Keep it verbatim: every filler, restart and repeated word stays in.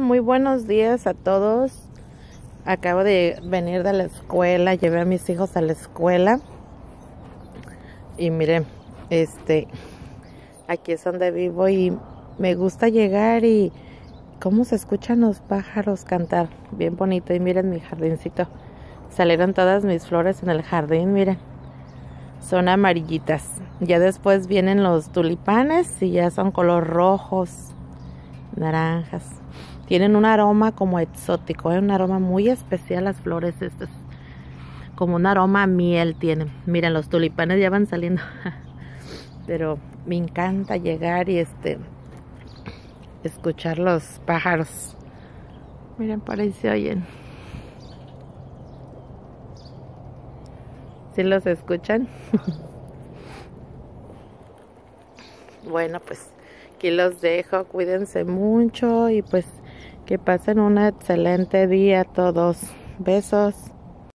muy buenos días a todos. Acabo de venir de la escuela, llevé a mis hijos a la escuela. Y miren, este, aquí es donde vivo y me gusta llegar y cómo se escuchan los pájaros cantar. Bien bonito. Y miren mi jardincito. Salieron todas mis flores en el jardín, miren. Son amarillitas. Ya después vienen los tulipanes y ya son color rojos, naranjas. Tienen un aroma como exótico, ¿eh? Un aroma muy especial las flores estas. Como un aroma a miel tienen. Miren, los tulipanes ya van saliendo. Pero me encanta llegar y este escuchar los pájaros. Miren, por ahí se oyen. ¿Sí los escuchan? Bueno, pues aquí los dejo. Cuídense mucho y pues que pasen un excelente día todos. Besos.